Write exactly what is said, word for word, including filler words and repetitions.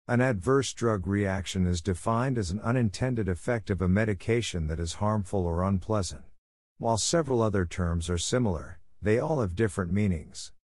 An adverse drug reaction is defined as an unintended effect of a medication that is harmful or unpleasant. While several other terms are similar, they all have different meanings.